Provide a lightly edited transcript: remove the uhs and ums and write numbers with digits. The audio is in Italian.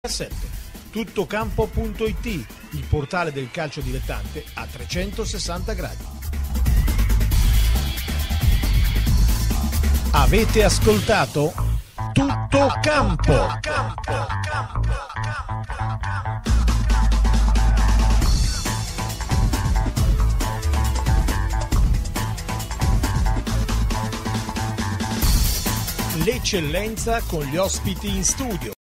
Tuttocampo.it, il portale del calcio dilettante a 360 gradi. Avete ascoltato Tuttocampo. L'eccellenza con gli ospiti in studio.